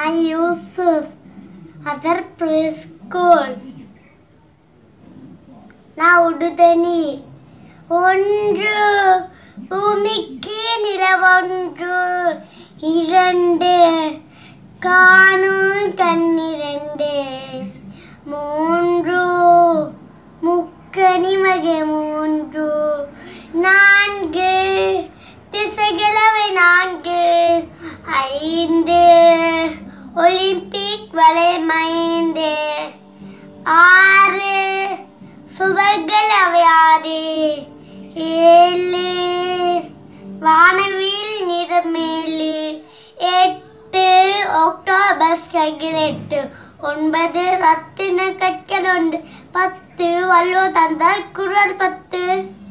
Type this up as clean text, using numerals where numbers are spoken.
R.Yoosuf, other preschool. Now udutani. ஒன்று பூமிக்கு நிலவொன்று இரண்டு காணும் கண்ணிரண்டு மூன்று முக்கணி வகை மூன்று நான்கு திசைகளவை நான்கு ஐந்து ஒலிம்பிக் வளையம் ஐந்து ஆறு சுவர்கள் அவை ஆறு ஏழு வானவில் நிறமேலு எட்டு ஒக்டோபஸ் கைகள் எட்டு ஒன்பது ரத்தின கற்கள் உண்டு பத்து வள்ளுவ தந்தால் குரல் பத்து